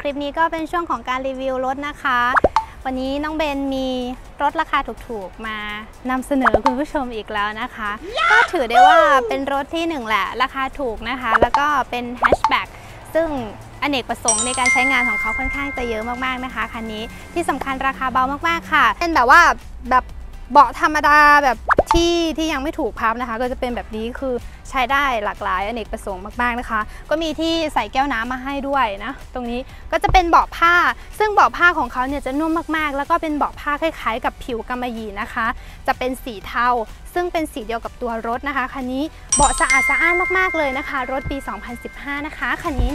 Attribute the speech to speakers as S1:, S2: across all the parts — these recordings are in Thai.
S1: ลิปนี้ก็เป็นช่วงของการรีวิวรถนะคะวันนี้น้องเบนมีรถราคาถูกๆมานำเสนอคุณผู้ชมอีกแล้วนะคะก็ถือได้ว่าเป็นรถที่หนึ่งแหละราคาถูกนะคะแล้วก็เป็นแฮชแบ็กซึ่งอเนกประสงค์ในการใช้งานของเขาค่อนข้างจะเยอะมากๆนะคะคันนี้ที่สำคัญราคาเบามากๆค่ะเป็นแบบว่าแบบเบาะธรรมดาแบบที่ยังไม่ถูกพับนะคะก็จะเป็นแบบนี้คือใช้ได้หลากหลายอเนกประสงค์มากๆนะคะก็มีที่ใส่แก้วน้ำมาให้ด้วยนะตรงนี้ก็จะเป็นเบาะผ้าซึ่งเบาะผ้าของเขาเนี่ยจะนุ่มมากๆแล้วก็เป็นเบาะผ้าคล้ายๆกับผิวกำมะหยี่นะคะจะเป็นสีเทาซึ่งเป็นสีเดียวกับตัวรถนะคะคันนี้เบาะสะอาดสะอ้านมากๆเลยนะคะรถปี 2015 นะคะคันนี้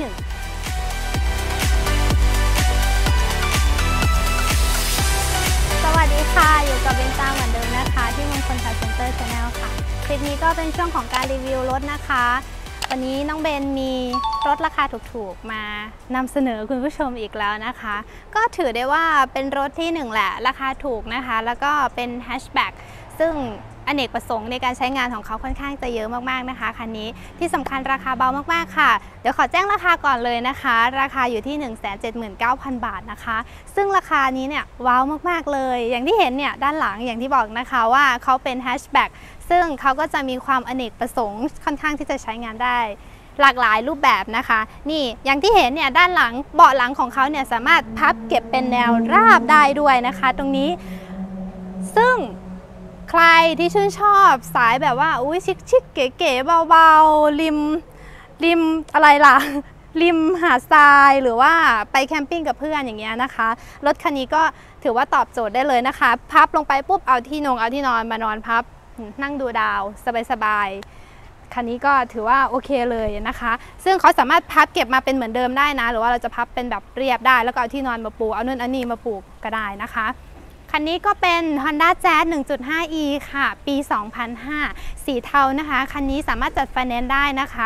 S1: สวัสดีค่ะอยู่กับเบนจาเหมือนเดิมนะคะที่มงคลคาร์เซ็นเตอร์ชาแนลค่ะคลิปนี้ก็เป็นช่วงของการรีวิวรถนะคะวันนี้น้องเบนมีรถราคาถูกๆมานำเสนอคุณผู้ชมอีกแล้วนะคะก็ถือได้ว่าเป็นรถที่หนึ่งแหละราคาถูกนะคะแล้วก็เป็นแฮชแบ็กซึ่งอเนกประสงค์ในการใช้งานของเขาค่อนข้างจะเยอะมากๆนะคะคันนี้ที่สำคัญราคาเบามากๆค่ะเดี๋ยวขอแจ้งราคาก่อนเลยนะคะราคาอยู่ที่ 179,000 บาทนะคะซึ่งราคานี้เนี่ยว้าวมากๆเลยอย่างที่เห็นเนี่ยด้านหลังอย่างที่บอกนะคะว่าเขาเป็นแฮชแบ็กซึ่งเขาก็จะมีความอเนกประสงค์ค่อนข้างที่จะใช้งานได้หลากหลายรูปแบบนะคะนี่อย่างที่เห็นเนี่ยด้านหลังเบาะหลังของเขาเนี่ยสามารถพับเก็บเป็นแนวราบได้ด้วยนะคะตรงนี้ซึ่งใครที่ชื่นชอบสายแบบว่าอุ้ยชิคๆเก๋ๆเบาๆริมอะไรล่ะริมหาดทรายหรือว่าไปแคมปิ้งกับเพื่อนอย่างเงี้ยนะคะรถคันนี้ก็ถือว่าตอบโจทย์ได้เลยนะคะพับลงไปปุ๊บเอาที่นอนมานอนพับนั่งดูดาวสบายๆคันนี้ก็ถือว่าโอเคเลยนะคะซึ่งเขาสามารถพับเก็บมาเป็นเหมือนเดิมได้นะหรือว่าเราจะพับเป็นแบบเรียบได้แล้วก็เอาที่นอนมาปูเอานู่นอันนี้มาปูก็ได้นะคะคันนี้ก็เป็น Honda Jazz 1.5e ค่ะปี 2005 สีเทานะคะคันนี้สามารถจัดไฟแนนซ์ได้นะคะ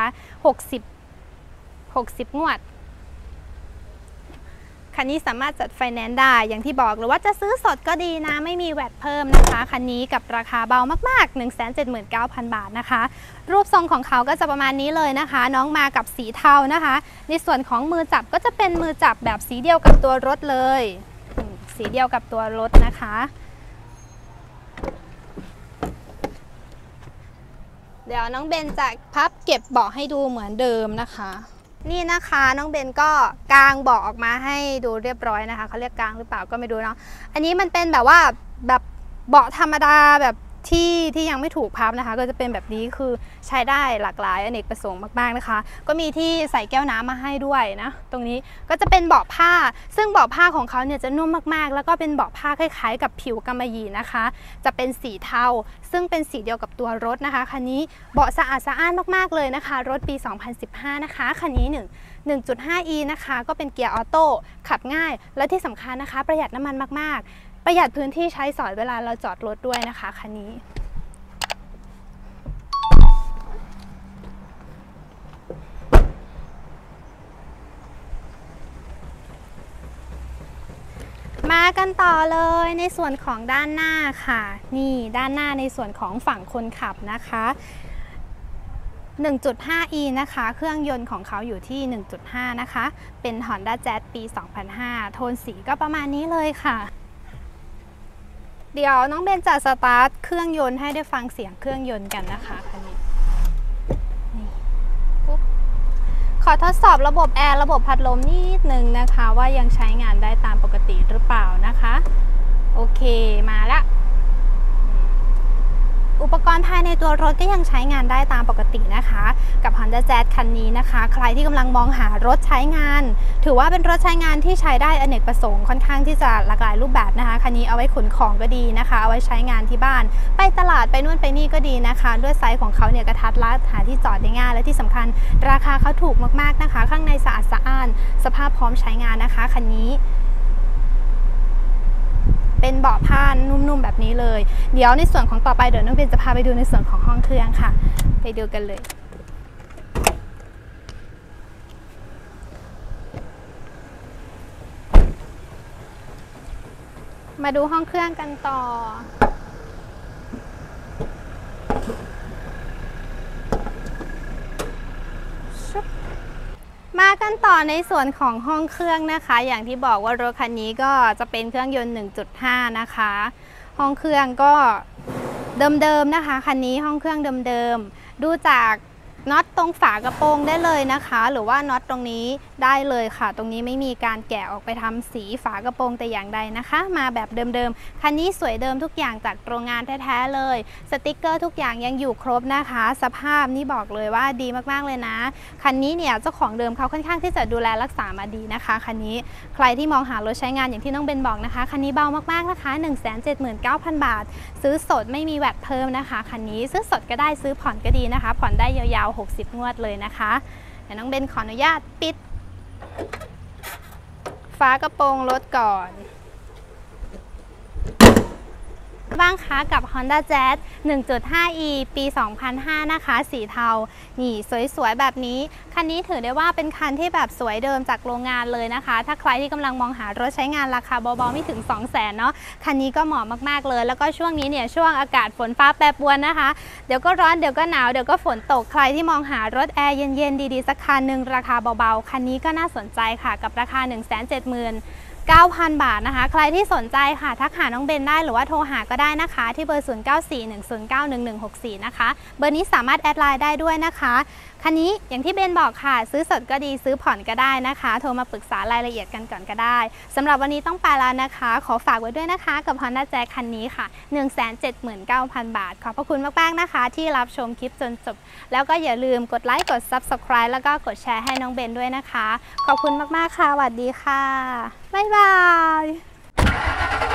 S1: 60 งวดคันนี้สามารถจัดไฟแนนซ์ได้อย่างที่บอกหรือว่าจะซื้อสดก็ดีนะไม่มีแวตเพิ่มนะคะคันนี้กับราคาเบามากๆ 179,000 บาทนะคะรูปทรงของเขาก็จะประมาณนี้เลยนะคะน้องมากับสีเทานะคะในส่วนของมือจับก็จะเป็นมือจับแบบสีเดียวกับตัวรถเลยสีเดียวกับตัวรถนะคะเดี๋ยวน้องเบนจะพับเก็บเบาะให้ดูเหมือนเดิมนะคะนี่นะคะน้องเบนก็กางเบาะออกมาให้ดูเรียบร้อยนะคะเขาเรียกกางหรือเปล่าก็ไม่รู้เนาะอันนี้มันเป็นแบบว่าแบบเบาะธรรมดาแบบที่ยังไม่ถูกพับนะคะก็จะเป็นแบบนี้คือใช้ได้หลากหลายอเนกประสงค์มากๆนะคะก็มีที่ใส่แก้วน้ำมาให้ด้วยนะตรงนี้ก็จะเป็นเบาะผ้าซึ่งเบาะผ้าของเขาเนี่ยจะนุ่มมากๆแล้วก็เป็นเบาะผ้าคล้ายๆกับผิวกำมะหยี่นะคะจะเป็นสีเทาซึ่งเป็นสีเดียวกับตัวรถนะคะคันนี้เบาะสะอาดสะอ้านมากๆเลยนะคะรถปี 2015 นะคะคันนี้1.5e นะคะก็เป็นเกียร์ออโต้ขับง่ายและที่สำคัญนะคะประหยัดน้ำมันมากๆประหยัดพื้นที่ใช้สอยเวลาเราจอดรถด้วยนะคะคันนี้มากันต่อเลยในส่วนของด้านหน้าค่ะนี่ด้านหน้าในส่วนของฝั่งคนขับนะคะ 1.5e นะคะเครื่องยนต์ของเขาอยู่ที่ 1.5 นะคะเป็น Honda Jazz ปี 2005 โทนสีก็ประมาณนี้เลยค่ะเดี๋ยวน้องเบนจะสตาร์ทเครื่องยนต์ให้ได้ฟังเสียงเครื่องยนต์กันนะคะคันนี้นี่ปุ๊บขอทดสอบระบบแอร์ระบบพัดลมนิดนึงนะคะว่ายังใช้งานได้ตามปกติหรือเปล่านะคะโอเคมาละอุปกรณ์ภายในตัวรถก็ยังใช้งานได้ตามปกตินะคะกับ Honda Jazz คันนี้นะคะใครที่กำลังมองหารถใช้งานถือว่าเป็นรถใช้งานที่ใช้ได้อเนกประสงค์ค่อนข้างที่จะหลากหลายรูปแบบนะคะคันนี้เอาไว้ขนของก็ดีนะคะเอาไว้ใช้งานที่บ้านไปตลาดไปนู่นไปนี่ก็ดีนะคะด้วยไซส์ของเขาเนี่ยกระทัดรัดหาที่จอดได้ง่ายและที่สำคัญราคาเขาถูกมากๆนะคะข้างในสะอาดสะอ้านสภาพพร้อมใช้งานนะคะคันนี้เป็นเบาะผ้านุ่มๆแบบนี้เลยเดี๋ยวในส่วนของต่อไปเดี๋ยวน้องเบนจะพาไปดูในส่วนของห้องเครื่องค่ะไปดูกันเลยมาดูห้องเครื่องกันต่อมากันต่อในส่วนของห้องเครื่องนะคะอย่างที่บอกว่ารถคันนี้ก็จะเป็นเครื่องยนต์ 1.5 นะคะห้องเครื่องก็เดิมๆนะคะคันนี้ห้องเครื่องเดิมๆดูจากน็อตตรงฝากระโปรงได้เลยนะคะหรือว่าน็อตตรงนี้ได้เลยค่ะตรงนี้ไม่มีการแกะออกไปทำสีฝากระโปรงแต่อย่างใดนะคะมาแบบเดิมๆคันนี้สวยเดิมทุกอย่างจากโรงงานแท้ๆเลยสติกเกอร์ทุกอย่างยังอยู่ครบนะคะสภาพนี่บอกเลยว่าดีมากๆเลยนะคันนี้เนี่ยเจ้าของเดิมเขาค่อนข้างที่จะดูแลรักษามาดีนะคะคันนี้ใครที่มองหารถใช้งานอย่างที่น้องเบนบอกนะคะคันนี้เบามากๆนะคะ 179,000 บาทซื้อสดไม่มีแวตเพิ่มนะคะคันนี้ซื้อสดก็ได้ซื้อผ่อนก็ดีนะคะผ่อนได้ยาวๆ60 งวดเลยนะคะเดี๋ยวน้องเบนขออนุญาตปิดฝากระโปรงรถก่อนบ้างคะกับ Honda Jazz 1.5e ปี 2005 นะคะสีเทานี่สวยๆแบบนี้คันนี้ถือได้ว่าเป็นคันที่แบบสวยเดิมจากโรงงานเลยนะคะถ้าใครที่กำลังมองหารถใช้งานราคาเบาๆไม่ถึง 200,000 เนาะคันนี้ก็เหมาะมากๆเลยแล้วก็ช่วงนี้เนี่ยช่วงอากาศฝนฟ้าแปรปรวนนะคะเดี๋ยวก็ร้อนเดี๋ยวก็หนาวเดี๋ยวก็ฝนตกใครที่มองหารถแอร์เย็นๆดีๆสักคันหนึ่งราคาเบาๆคันนี้ก็น่าสนใจค่ะกับราคา 179,000 บาทนะคะใครที่สนใจค่ะทักหาน้องเบนได้หรือว่าโทรหาก็ได้นะคะที่เบอร์ 0941091164 นะคะเบอร์นี้สามารถแอดไลน์ได้ด้วยนะคะคันนี้อย่างที่เบนบอกค่ะซื้อสดก็ดีซื้อผ่อนก็ได้นะคะโทรมาปรึกษารายละเอียดกันก่อนก็ได้สำหรับวันนี้ต้องไปแล้วนะคะขอฝากไว้ด้วยนะคะกับ Honda Jazz คันนี้ค่ะ 179,000 บาทขอบพระคุณมากๆนะคะที่รับชมคลิปจนจบแล้วก็อย่าลืมกดไลค์กด Subscribe แล้วก็กดแชร์ให้น้องเบนด้วยนะคะขอบคุณมากๆค่ะสวัสดีค่ะบ๊ายบาย